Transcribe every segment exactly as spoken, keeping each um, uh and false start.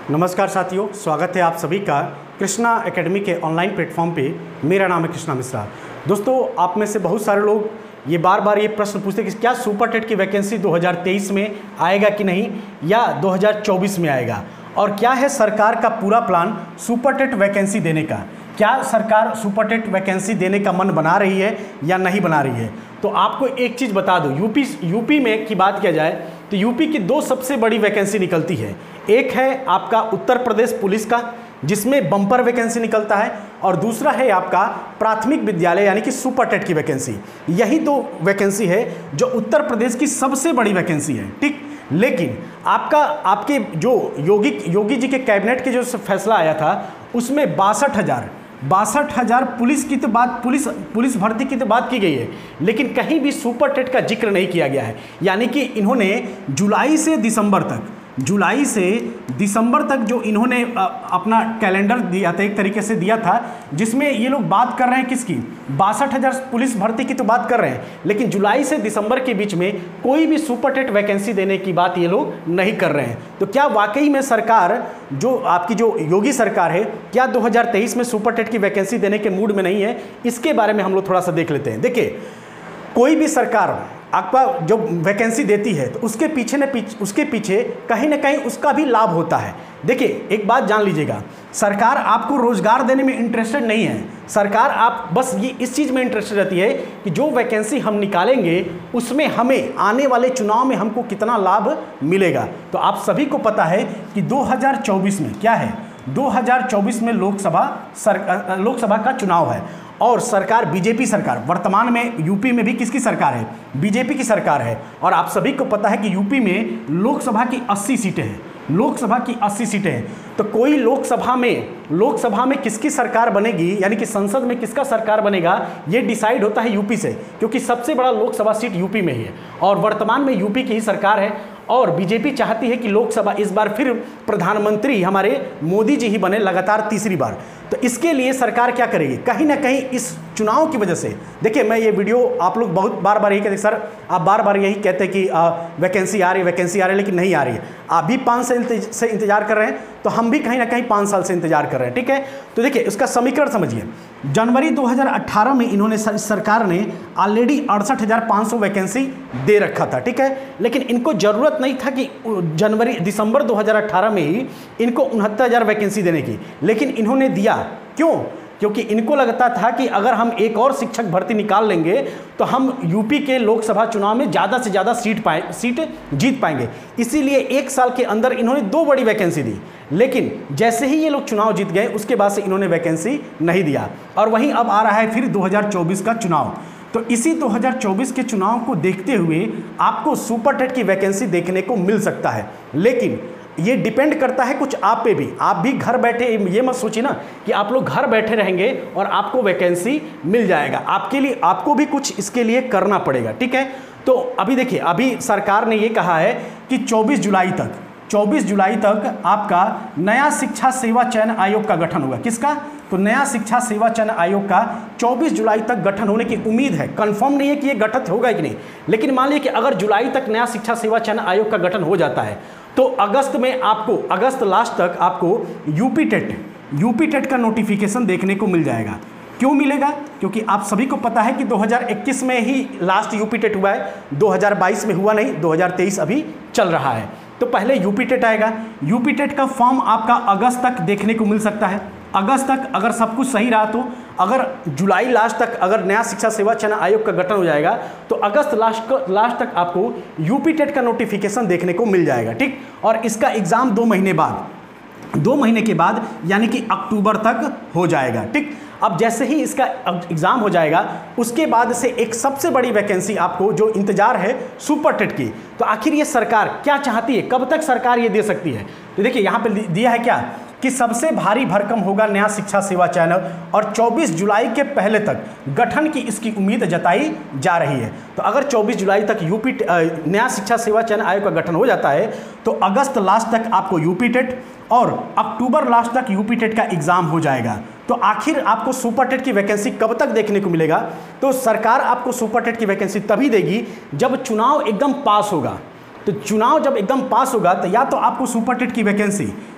नमस्कार साथियों, स्वागत है आप सभी का कृष्णा एकेडमी के ऑनलाइन प्लेटफॉर्म पे। मेरा नाम है कृष्णा मिश्रा। दोस्तों, आप में से बहुत सारे लोग ये बार बार ये प्रश्न पूछते हैं कि क्या सुपर टेट की वैकेंसी दो हज़ार तेईस में आएगा कि नहीं, या दो हज़ार चौबीस में आएगा, और क्या है सरकार का पूरा प्लान सुपर टेट वैकेंसी देने का। क्या सरकार सुपर टेट वैकेंसी देने का मन बना रही है या नहीं बना रही है। तो आपको एक चीज़ बता दूं, यूपी यूपी में की बात किया जाए तो यूपी की दो सबसे बड़ी वैकेंसी निकलती है। एक है आपका उत्तर प्रदेश पुलिस का, जिसमें बम्पर वैकेंसी निकलता है, और दूसरा है आपका प्राथमिक विद्यालय यानी कि सुपर टेट की वैकेंसी। यही दो वैकेंसी है जो उत्तर प्रदेश की सबसे बड़ी वैकेंसी है। ठीक, लेकिन आपका आपके जो योगी योगी जी के कैबिनेट के जो फैसला आया था उसमें बासठ हज़ार बासठ हज़ार पुलिस की तो बात पुलिस पुलिस भर्ती की तो बात की गई है, लेकिन कहीं भी सुपर टेट का जिक्र नहीं किया गया है। यानी कि इन्होंने जुलाई से दिसंबर तक जुलाई से दिसंबर तक जो इन्होंने अपना कैलेंडर दिया था, एक तरीके से दिया था, जिसमें ये लोग बात कर रहे हैं किसकी, बासठ हज़ार पुलिस भर्ती की तो बात कर रहे हैं, लेकिन जुलाई से दिसंबर के बीच में कोई भी सुपर टेट वैकेंसी देने की बात ये लोग नहीं कर रहे हैं। तो क्या वाकई में सरकार, जो आपकी जो योगी सरकार है, क्या दो हज़ार तेईस में सुपर टेट की वैकेंसी देने के मूड में नहीं है? इसके बारे में हम लोग थोड़ा सा देख लेते हैं। देखिए, कोई भी सरकार आपका जो वैकेंसी देती है तो उसके पीछे न पीछे उसके पीछे कहीं ना कहीं उसका भी लाभ होता है। देखिए, एक बात जान लीजिएगा, सरकार आपको रोजगार देने में इंटरेस्टेड नहीं है। सरकार आप बस ये इस चीज़ में इंटरेस्टेड रहती है कि जो वैकेंसी हम निकालेंगे उसमें हमें आने वाले चुनाव में हमको कितना लाभ मिलेगा। तो आप सभी को पता है कि दो हज़ार चौबीस में क्या है, दो हज़ार चौबीस में लोकसभा सर लोकसभा का चुनाव है, और सरकार बीजेपी सरकार, वर्तमान में यूपी में भी किसकी सरकार है, बीजेपी की सरकार है। और आप सभी को पता है कि यूपी में लोकसभा की अस्सी सीटें हैं, लोकसभा की अस्सी सीटें हैं। तो कोई लोकसभा में लोकसभा में किसकी सरकार बनेगी, यानी कि संसद में किसका सरकार बनेगा, ये डिसाइड होता है यूपी से, क्योंकि सबसे बड़ा लोकसभा सीट यूपी में ही है, और वर्तमान में यूपी की ही सरकार है। और बीजेपी चाहती है कि लोकसभा इस बार फिर प्रधानमंत्री हमारे मोदी जी ही बने लगातार तीसरी बार। तो इसके लिए सरकार क्या करेगी, कहीं ना कहीं इस चुनाव की वजह से। देखिए, मैं ये वीडियो आप लोग बहुत बार बार यही कहते, सर आप बार बार यही कहते हैं कि आ, वैकेंसी आ रही है वैकेंसी आ रही है, लेकिन नहीं आ रही है। आप भी पाँच साल से इंतजार कर रहे हैं, तो हम भी कहीं ना कहीं पाँच साल से इंतजार कर रहे हैं। ठीक है, तो देखिए उसका समीकरण समझिए। जनवरी दो हज़ार अठारह में इन्होंने सरकार ने ऑलरेडी अड़सठ हज़ार पाँच सौ वैकेंसी दे रखा था। ठीक है, लेकिन इनको ज़रूरत नहीं था कि जनवरी दिसंबर दो हज़ार अठारह में ही इनको उनहत्तर हज़ार वैकेंसी देने की, लेकिन इन्होंने दिया। क्यों? क्योंकि इनको लगता था कि अगर हम एक और शिक्षक भर्ती निकाल लेंगे तो हम यूपी के लोकसभा चुनाव में ज़्यादा से ज़्यादा सीट पाए सीट जीत पाएंगे। इसीलिए एक साल के अंदर इन्होंने दो बड़ी वैकेंसी दी, लेकिन जैसे ही ये लोग चुनाव जीत गए उसके बाद से इन्होंने वैकेंसी नहीं दिया। और वहीं अब आ रहा है फिर दो हज़ार चौबीस का चुनाव। तो इसी दो हज़ार चौबीस के चुनाव को देखते हुए आपको सुपर टेट की वैकेंसी देखने को मिल सकता है, लेकिन ये डिपेंड करता है कुछ आप पे भी। आप भी घर बैठे ये मत सोचिए ना कि आप लोग घर बैठे रहेंगे और आपको वैकेंसी मिल जाएगा। आपके लिए आपको भी कुछ इसके लिए करना पड़ेगा। ठीक है, तो अभी देखिए, अभी सरकार ने ये कहा है कि चौबीस जुलाई तक चौबीस जुलाई तक आपका नया शिक्षा सेवा चयन आयोग का गठन होगा। किसका? तो नया शिक्षा सेवा चयन आयोग का चौबीस जुलाई तक गठन होने की उम्मीद है। कंफर्म नहीं है कि ये गठित होगा कि नहीं, लेकिन मान लीजिए कि अगर जुलाई तक नया शिक्षा सेवा चयन आयोग का गठन हो जाता है तो अगस्त में आपको अगस्त लास्ट तक आपको यूपी टेट यूपी टेट का नोटिफिकेशन देखने को मिल जाएगा। क्यों मिलेगा? क्योंकि आप सभी को पता है कि दो हज़ार इक्कीस में ही लास्ट यूपी टेट हुआ है, दो हज़ार बाईस में हुआ नहीं, दो हज़ार तेईस अभी चल रहा है। तो पहले यूपी टेट आएगा। यूपी टेट का फॉर्म आपका अगस्त तक देखने को मिल सकता है। अगस्त तक अगर सब कुछ सही रहा तो, अगर जुलाई लास्ट तक अगर नया शिक्षा सेवा चयन आयोग का गठन हो जाएगा तो अगस्त लास्ट लास्ट तक आपको यूपी टेट का नोटिफिकेशन देखने को मिल जाएगा। ठीक, और इसका एग्ज़ाम दो महीने बाद दो महीने के बाद यानी कि अक्टूबर तक हो जाएगा। ठीक, अब जैसे ही इसका एग्ज़ाम हो जाएगा उसके बाद से एक सबसे बड़ी वैकेंसी आपको जो इंतजार है सुपर टेट की। तो आखिर ये सरकार क्या चाहती है, कब तक सरकार ये दे सकती है? तो देखिए यहाँ पे दिया है क्या कि सबसे भारी भरकम होगा नया शिक्षा सेवा चयन, और चौबीस जुलाई के पहले तक गठन की इसकी उम्मीद जताई जा रही है। तो अगर चौबीस जुलाई तक यूपी नया शिक्षा सेवा चयन आयोग का गठन हो जाता है तो अगस्त लास्ट तक आपको यूपी टेट और अक्टूबर लास्ट तक यूपी टेट का एग्ज़ाम हो जाएगा। तो आखिर आपको सुपर टेट की वैकेंसी कब तक देखने को मिलेगा? तो सरकार आपको सुपर टेट की वैकेंसी तभी देगी जब चुनाव एकदम पास होगा। तो चुनाव जब एकदम पास होगा तो या तो आपको सुपर टेट की वैकेंसी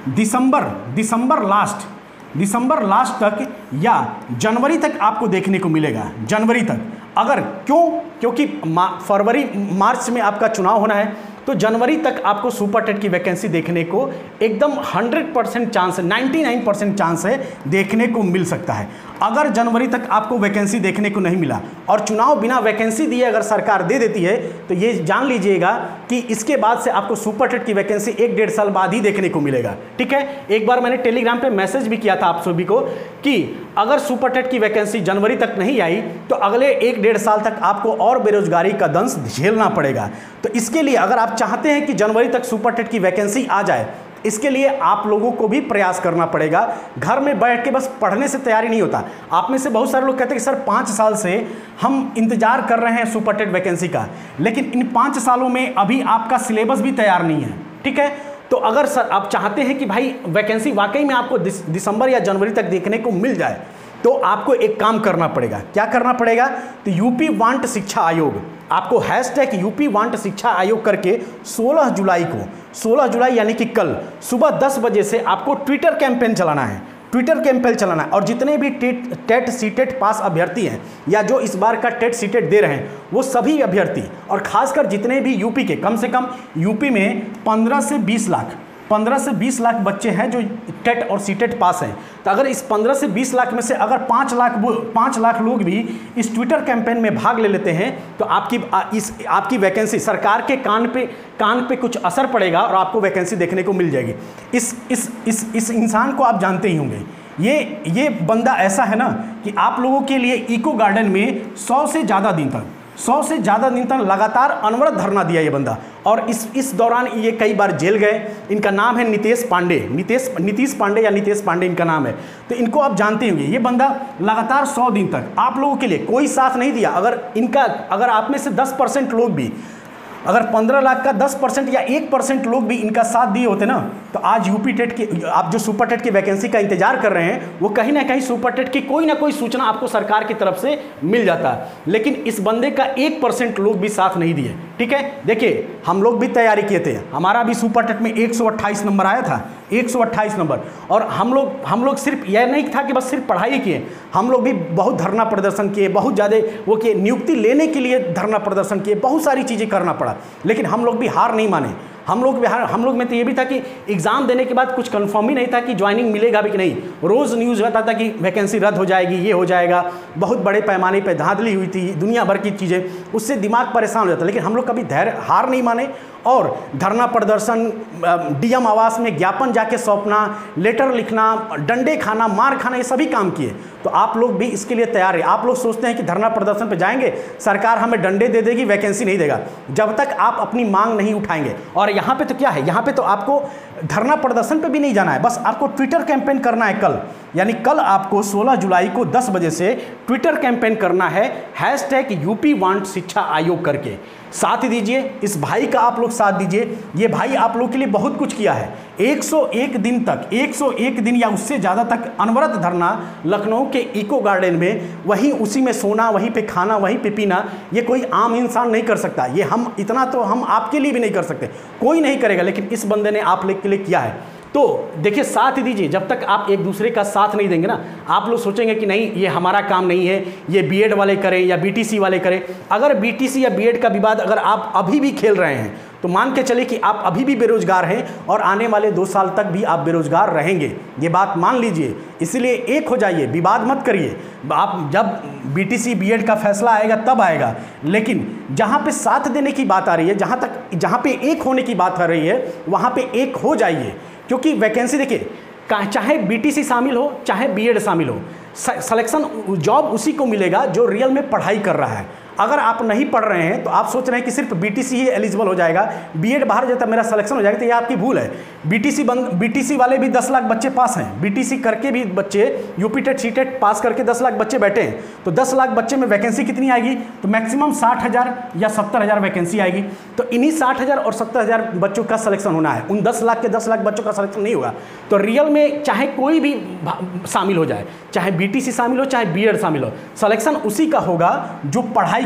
दिसंबर दिसंबर लास्ट दिसंबर लास्ट तक या जनवरी तक आपको देखने को मिलेगा, जनवरी तक। अगर क्यों? क्योंकि फरवरी मार्च में आपका चुनाव होना है, तो जनवरी तक आपको सुपर टेट की वैकेंसी देखने को एकदम हंड्रेड परसेंट चांस है, नाइन्टी नाइन परसेंट चांस है देखने को मिल सकता है। अगर जनवरी तक आपको वैकेंसी देखने को नहीं मिला और चुनाव बिना वैकेंसी दिए अगर सरकार दे देती है, तो ये जान लीजिएगा कि इसके बाद से आपको सुपर टेट की वैकेंसी एक डेढ़ साल बाद ही देखने को मिलेगा। ठीक है, एक बार मैंने टेलीग्राम पे मैसेज भी किया था आप सभी को कि अगर सुपर टेट की वैकेंसी जनवरी तक नहीं आई तो अगले एक डेढ़ साल तक आपको और बेरोजगारी का दंश झेलना पड़ेगा। तो इसके लिए अगर आप चाहते हैं कि जनवरी तक सुपर टेट की वैकेंसी आ जाए, इसके लिए आप लोगों को भी प्रयास करना पड़ेगा। घर में बैठ के बस पढ़ने से तैयारी नहीं होता। आप में से बहुत सारे लोग कहते हैं कि सर पाँच साल से हम इंतजार कर रहे हैं सुपर टेट वैकेंसी का, लेकिन इन पाँच सालों में अभी आपका सिलेबस भी तैयार नहीं है। ठीक है, तो अगर सर आप चाहते हैं कि भाई वैकेंसी वाकई में आपको दिसंबर या जनवरी तक देखने को मिल जाए, तो आपको एक काम करना पड़ेगा। क्या करना पड़ेगा? तो यूपी वांट शिक्षा आयोग, आपको हैशटैग यूपी वांट शिक्षा आयोग करके सोलह जुलाई को, सोलह जुलाई यानी कि कल सुबह दस बजे से आपको ट्विटर कैंपेन चलाना है, ट्विटर कैंपेन चलाना है। और जितने भी टेट टेट सीटेट पास अभ्यर्थी हैं या जो इस बार का टेट सीटेट दे रहे हैं, वो सभी अभ्यर्थी और खासकर जितने भी यूपी के, कम से कम यूपी में पंद्रह से बीस लाख पंद्रह से बीस लाख बच्चे हैं जो टेट और सीटेट पास हैं। तो अगर इस पंद्रह से बीस लाख में से अगर पाँच लाख पाँच लाख लोग भी इस ट्विटर कैंपेन में भाग ले लेते हैं, तो आपकी इस आपकी वैकेंसी सरकार के कान पे कान पे कुछ असर पड़ेगा और आपको वैकेंसी देखने को मिल जाएगी। इस इस इस इस इंसान को आप जानते ही होंगे। ये ये बंदा ऐसा है ना कि आप लोगों के लिए इको गार्डन में सौ से ज़्यादा दिन तक सौ से ज़्यादा दिन तक लगातार अनवरत धरना दिया ये बंदा, और इस इस दौरान ये कई बार जेल गए। इनका नाम है नितेश पांडे, नितेश नीतीश पांडे या नितेश पांडे इनका नाम है। तो इनको आप जानते होंगे। ये बंदा लगातार सौ दिन तक आप लोगों के लिए कोई साथ नहीं दिया। अगर इनका अगर आप में से दस परसेंट लोग भी, अगर पंद्रह लाख का दस परसेंट या एक परसेंट लोग भी इनका साथ दिए होते ना, तो आज यूपी टेट की, आप जो सुपर टेट की वैकेंसी का इंतजार कर रहे हैं, वो कहीं ना कहीं सुपर टेट की कोई ना कोई सूचना आपको सरकार की तरफ से मिल जाता है। लेकिन इस बंदे का एक परसेंट लोग भी साथ नहीं दिए। ठीक है, देखिए हम लोग भी तैयारी किए थे, हमारा भी सुपर टेट में एक सौ अट्ठाईस नंबर आया था, एक सौ अट्ठाईस नंबर। और हम लोग हम लोग सिर्फ यह नहीं था कि बस सिर्फ पढ़ाई किए, हम लोग भी बहुत धरना प्रदर्शन किए, बहुत ज़्यादा वो किए, नियुक्ति लेने के लिए धरना प्रदर्शन किए, बहुत सारी चीज़ें करना पड़ा। लेकिन हम लोग भी हार नहीं माने। हम लोग बिहार हम लोग में तो ये भी था कि एग्ज़ाम देने के बाद कुछ कंफर्म ही नहीं था कि ज्वाइनिंग मिलेगा भी कि नहीं। रोज़ न्यूज़ आता था कि वैकेंसी रद्द हो जाएगी, ये हो जाएगा, बहुत बड़े पैमाने पर धांधली हुई थी, दुनिया भर की चीज़ें, उससे दिमाग परेशान हो जाता। लेकिन हम लोग कभी धैर्य हार नहीं माने और धरना प्रदर्शन, डीएम आवास में ज्ञापन जाके सौंपना, लेटर लिखना, डंडे खाना, मार खाना, ये सभी काम किए। तो आप लोग भी इसके लिए तैयार है। आप लोग सोचते हैं कि धरना प्रदर्शन पे जाएंगे, सरकार हमें डंडे दे देगी, वैकेंसी नहीं देगा, जब तक आप अपनी मांग नहीं उठाएंगे। और यहाँ पे तो क्या है, यहाँ पे तो आपको धरना प्रदर्शन पे भी नहीं जाना है, बस आपको ट्विटर कैंपेन करना है कल। यानी कल आपको सोलह जुलाई को दस बजे से ट्विटर कैंपेन करना है, हैशटैग यूपी वांट शिक्षा आयोग करके। साथ दीजिए, इस भाई का आप लोग साथ दीजिए। ये भाई आप लोग के लिए बहुत कुछ किया है। एक सौ एक दिन तक, एक सौ एक दिन या उससे ज़्यादा तक अनवरत धरना लखनऊ के इको गार्डन में, वहीं उसी में सोना, वहीं पे खाना, वहीं पे पीना, ये कोई आम इंसान नहीं कर सकता। ये हम इतना तो हम आपके लिए भी नहीं कर सकते, कोई नहीं करेगा, लेकिन इस बंदे ने आप लोग के लिए किया है। तो देखिए साथ दीजिए। जब तक आप एक दूसरे का साथ नहीं देंगे ना, आप लोग सोचेंगे कि नहीं ये हमारा काम नहीं है, ये बीएड वाले करें या बीटीसी वाले करें। अगर बीटीसी या बीएड का विवाद अगर आप अभी भी खेल रहे हैं, तो मान के चले कि आप अभी भी बेरोजगार हैं और आने वाले दो साल तक भी आप बेरोजगार रहेंगे। ये बात मान लीजिए। इसलिए एक हो जाइए, विवाद मत करिए। आप जब बीटीसी बीएड का फैसला आएगा तब आएगा, लेकिन जहाँ पे साथ देने की बात आ रही है, जहाँ तक जहाँ पे एक होने की बात आ रही है, वहाँ पे एक हो जाइए। क्योंकि वैकेंसी देखिए, चाहे बीटीसी शामिल हो चाहे बीएड शामिल हो, सिलेक्शन जॉब उसी को मिलेगा जो रियल में पढ़ाई कर रहा है। अगर आप नहीं पढ़ रहे हैं तो आप सोच रहे हैं कि सिर्फ बीटीसी ही एलिजिबल हो जाएगा, बीएड बाहर जाता मेरा सिलेक्शन हो जाएगा, तो ये आपकी भूल है। बीटीसी बंद बीटीसी वाले भी दस लाख बच्चे पास हैं, बीटीसी करके भी बच्चे UP TET C TET pass करके दस लाख बच्चे बैठे हैं। तो दस लाख बच्चे में वैकेंसी कितनी आएगी? तो मैक्सिमम साठ हज़ार या सत्तर हज़ार वैकेंसी आएगी। तो इन्हीं साठ हज़ार और सत्तर हज़ार बच्चों का सिलेक्शन होना है, उन दस लाख के दस लाख बच्चों का सिलेक्शन नहीं होगा। तो रियल में चाहे कोई भी शामिल हो जाए, चाहे बीटीसी शामिल हो चाहे बीएड शामिल हो, सिलेक्शन उसी का होगा जो पढ़ाई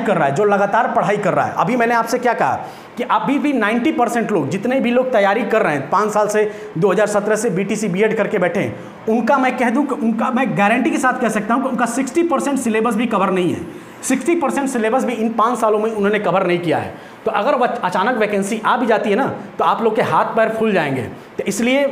कर रहा है, जो लगातार पढ़ाई कर रहा है, अभी मैंने आपसे क्या कहा कि अभी भी नब्बे परसेंट लोग, जितने भी लोग तैयारी कर रहे हैं पाँच साल से, दो हज़ार सत्रह से बीटीसी बीएड करके बैठे हैं, उनका मैं कह दूं कि उनका मैं गारंटी के साथ कह सकता हूं कि उनका साठ परसेंट सिलेबस भी कवर नहीं है। साठ परसेंट सिलेबस भी इन पाँच सालों में उन्होंने कवर नहीं किया है। तो अगर वह अचानक वैकेंसी आ भी जाती है ना, तो आप लोग के हाथ पैर फूल जाएंगे। तो इसलिए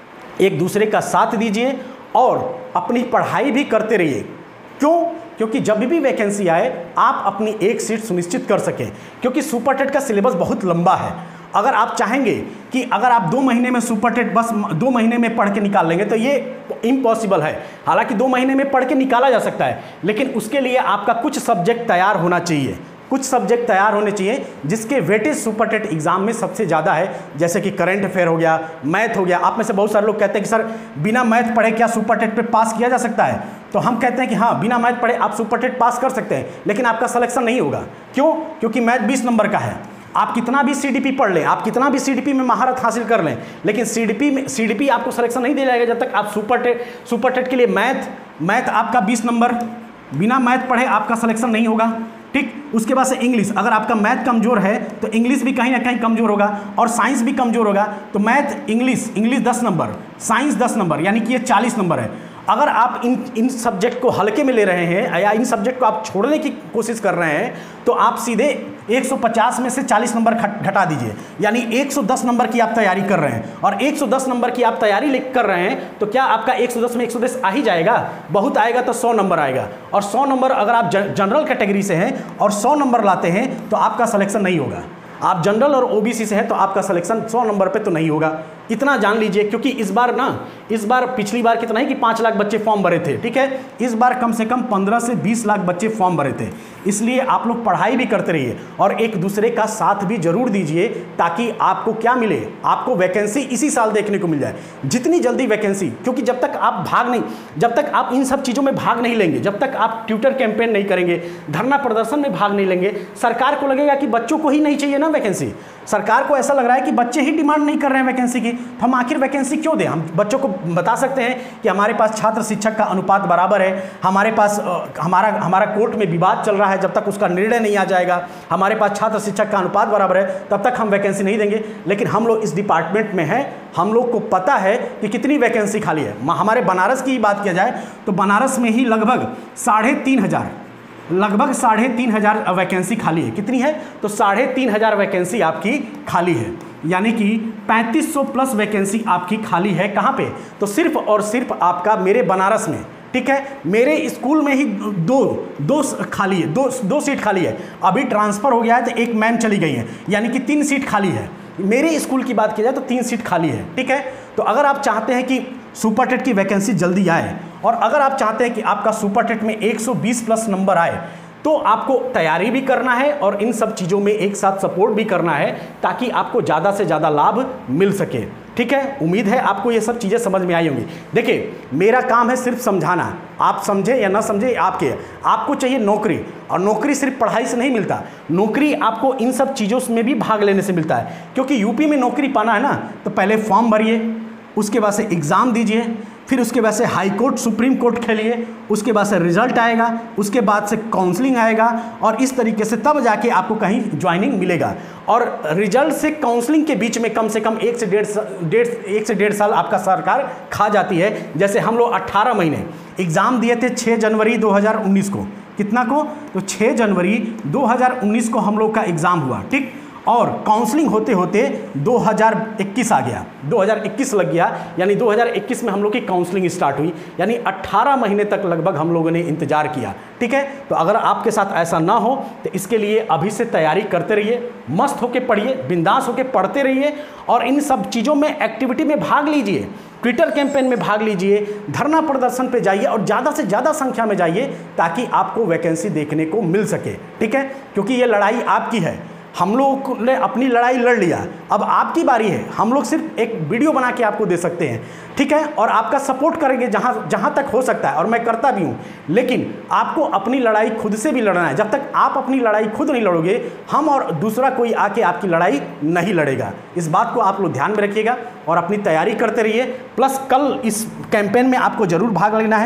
एक दूसरे का साथ दीजिए और अपनी पढ़ाई भी करते रहिए। क्यों? क्योंकि जब भी वैकेंसी आए आप अपनी एक सीट सुनिश्चित कर सकें, क्योंकि सुपर टेट का सिलेबस बहुत लंबा है। अगर आप चाहेंगे कि अगर आप दो महीने में सुपर टेट बस दो महीने में पढ़ के निकाल लेंगे तो ये इम्पॉसिबल है। हालांकि दो महीने में पढ़ के निकाला जा सकता है, लेकिन उसके लिए आपका कुछ सब्जेक्ट तैयार होना चाहिए, कुछ सब्जेक्ट तैयार होने चाहिए जिसके वेटेज सुपर टेट एग्जाम में सबसे ज़्यादा है, जैसे कि करंट अफेयर हो गया, मैथ हो गया। आप में से बहुत सारे लोग कहते हैं कि सर बिना मैथ पढ़े क्या सुपर टेट पे पास किया जा सकता है? तो हम कहते हैं कि हाँ, बिना मैथ पढ़े आप सुपर टेट पास कर सकते हैं, लेकिन आपका सिलेक्शन नहीं होगा। क्यों? क्योंकि मैथ बीस नंबर का है। आप कितना भी सीडीपी पढ़ लें, आप कितना भी सीडीपी में महारत हासिल कर लें, लेकिन सीडीपी में सीडीपी आपको सिलेक्शन नहीं दिया जाएगा जब तक आप सुपर टेट सुपर टेट के लिए मैथ मैथ आपका बीस नंबर, बिना मैथ पढ़े आपका सिलेक्शन नहीं होगा। ठीक, उसके बाद से इंग्लिश, अगर आपका मैथ कमजोर है तो इंग्लिश भी कहीं ना कहीं कमजोर होगा, और साइंस भी कमजोर होगा। तो मैथ इंग्लिश इंग्लिश दस नंबर, साइंस दस नंबर, यानी कि ये चालीस नंबर है। अगर आप इन इन सब्जेक्ट को हल्के में ले रहे हैं या इन सब्जेक्ट को आप छोड़ने की कोशिश कर रहे हैं, तो आप सीधे एक सौ पचास में से चालीस नंबर घटा दीजिए, यानी एक सौ दस नंबर की आप तैयारी कर रहे हैं। और एक सौ दस नंबर की आप तैयारी लिख कर रहे हैं, तो क्या आपका एक सौ दस में एक सौ दस आ ही जाएगा? बहुत आएगा तो सौ नंबर आएगा। और सौ नंबर अगर आप जनरल कैटेगरी से हैं और सौ नंबर लाते हैं तो आपका सिलेक्शन नहीं होगा। आप जनरल और ओबीसी से हैं तो आपका सिलेक्शन सौ नंबर पे तो नहीं होगा। इतना जान लीजिए, क्योंकि इस बार ना इस बार पिछली बार कितना है कि पाँच लाख बच्चे फॉर्म भरे थे, ठीक है, इस बार कम से कम पंद्रह से बीस लाख बच्चे फॉर्म भरे थे। इसलिए आप लोग पढ़ाई भी करते रहिए और एक दूसरे का साथ भी जरूर दीजिए, ताकि आपको क्या मिले, आपको वैकेंसी इसी साल देखने को मिल जाए। जितनी जल्दी वैकेंसी, क्योंकि जब तक आप भाग नहीं जब तक आप इन सब चीज़ों में भाग नहीं लेंगे, जब तक आप ट्विटर कैंपेन नहीं करेंगे, धरना प्रदर्शन में भाग नहीं लेंगे, सरकार को लगेगा कि बच्चों को ही नहीं चाहिए ना वैकेंसी। सरकार को ऐसा लग रहा है कि बच्चे ही डिमांड नहीं कर रहे हैं वैकेंसी की, तो हम आखिर वैकेंसी क्यों दें? हम बच्चों को बता सकते हैं कि हमारे पास छात्र शिक्षक का अनुपात बराबर है, हमारे पास हमारा हमारा कोर्ट में विवाद चल रहा है, जब तक उसका निर्णय नहीं आ जाएगा हमारे पास छात्र शिक्षक का अनुपात बराबर है, तब तक हम वैकेंसी नहीं देंगे। लेकिन हम लोग इस डिपार्टमेंट में हैं, हम लोग को पता है कि कितनी वैकेंसी खाली है। हमारे बनारस की बात किया जाए तो बनारस में ही लगभग साढ़े तीन हज़ार लगभग साढ़े तीन हज़ार वैकेंसी खाली है। कितनी है? तो साढ़े तीन हज़ार वैकेंसी आपकी खाली है, यानी कि पैंतीस सौ प्लस वैकेंसी आपकी खाली है। कहाँ पे? तो सिर्फ और सिर्फ आपका मेरे बनारस में, ठीक है, मेरे स्कूल में ही दो दो खाली है, दो दो सीट खाली है। अभी ट्रांसफ़र हो गया है तो एक मैम चली गई है, यानी कि तीन सीट खाली है। मेरे स्कूल की बात की जाए तो तीन सीट खाली है, ठीक है। तो अगर आप चाहते हैं कि सुपर टेट की वैकेंसी जल्दी आए और अगर आप चाहते हैं कि आपका सुपर टेट में एक सौ बीस प्लस नंबर आए, तो आपको तैयारी भी करना है और इन सब चीज़ों में एक साथ सपोर्ट भी करना है, ताकि आपको ज़्यादा से ज़्यादा लाभ मिल सके, ठीक है। उम्मीद है आपको ये सब चीज़ें समझ में आई होंगी। देखिए, मेरा काम है सिर्फ समझाना, आप समझे या ना समझे आपके आपको चाहिए नौकरी, और नौकरी सिर्फ पढ़ाई से नहीं मिलता, नौकरी आपको इन सब चीज़ों में भी भाग लेने से मिलता है। क्योंकि यूपी में नौकरी पाना है ना, तो पहले फॉर्म भरिए, उसके बाद से एग्ज़ाम दीजिए, फिर उसके बाद से हाई कोर्ट सुप्रीम कोर्ट खेलिए, उसके बाद से रिजल्ट आएगा, उसके बाद से काउंसलिंग आएगा, और इस तरीके से तब जाके आपको कहीं ज्वाइनिंग मिलेगा। और रिजल्ट से काउंसलिंग के बीच में कम से कम एक से डेढ़ डेढ़ एक से डेढ़ साल आपका सरकार खा जाती है। जैसे हम लोग अट्ठारह महीने एग्ज़ाम दिए थे छः जनवरी दो हज़ार उन्नीस को, कितना को? तो छः जनवरी दो हज़ार उन्नीस को हम लोग का एग्ज़ाम हुआ, ठीक, और काउंसलिंग होते होते दो हज़ार इक्कीस आ गया, दो हज़ार इक्कीस लग गया, यानी दो हज़ार इक्कीस में हम लोग की काउंसलिंग स्टार्ट हुई, यानी अट्ठारह महीने तक लगभग हम लोगों ने इंतजार किया, ठीक है। तो अगर आपके साथ ऐसा ना हो तो इसके लिए अभी से तैयारी करते रहिए, मस्त होके पढ़िए, बिंदास होके पढ़ते रहिए, और इन सब चीज़ों में एक्टिविटी में भाग लीजिए, ट्विटर कैंपेन में भाग लीजिए, धरना प्रदर्शन पे जाइए और ज़्यादा से ज़्यादा संख्या में जाइए, ताकि आपको वैकेंसी देखने को मिल सके, ठीक है। क्योंकि ये लड़ाई आपकी है, हम लोग ने अपनी लड़ाई लड़ लिया, अब आपकी बारी है। हम लोग सिर्फ एक वीडियो बना के आपको दे सकते हैं, ठीक है, और आपका सपोर्ट करेंगे जहाँ जहाँ तक हो सकता है, और मैं करता भी हूँ। लेकिन आपको अपनी लड़ाई खुद से भी लड़ना है। जब तक आप अपनी लड़ाई खुद नहीं लड़ोगे, हम और दूसरा कोई आके आपकी लड़ाई नहीं लड़ेगा। इस बात को आप लोग ध्यान में रखिएगा और अपनी तैयारी करते रहिए। प्लस कल इस कैंपेन में आपको ज़रूर भाग लेना है।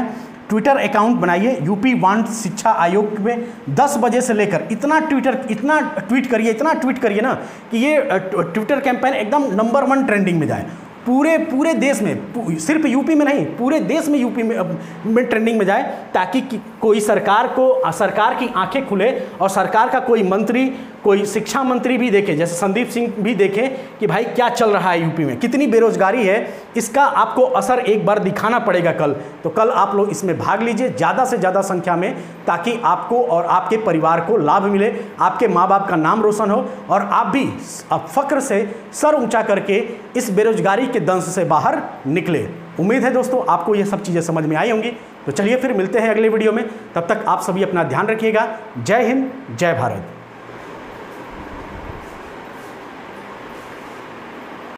ट्विटर अकाउंट बनाइए यूपी वांट शिक्षा आयोग में दस बजे से लेकर इतना ट्विटर इतना ट्वीट करिए इतना ट्वीट करिए ना कि ये ट्विटर कैंपेन एकदम नंबर वन ट्रेंडिंग में जाए, पूरे पूरे देश में, सिर्फ यूपी में नहीं पूरे देश में यूपी में, में ट्रेंडिंग में जाए, ताकि कि कोई सरकार को सरकार की आंखें खुले और सरकार का कोई मंत्री, कोई शिक्षा मंत्री भी देखे, जैसे संदीप सिंह भी देखें कि भाई क्या चल रहा है यूपी में, कितनी बेरोजगारी है, इसका आपको असर एक बार दिखाना पड़ेगा कल। तो कल आप लोग इसमें भाग लीजिए ज़्यादा से ज़्यादा संख्या में, ताकि आपको और आपके परिवार को लाभ मिले, आपके माँ बाप का नाम रोशन हो और आप भी अब फख्र से सर ऊंचा करके इस बेरोजगारी के दंश से बाहर निकले। उम्मीद है दोस्तों आपको ये सब चीज़ें समझ में आई होंगी। तो चलिए फिर मिलते हैं अगले वीडियो में, तब तक आप सभी अपना ध्यान रखिएगा। जय हिंद, जय भारत।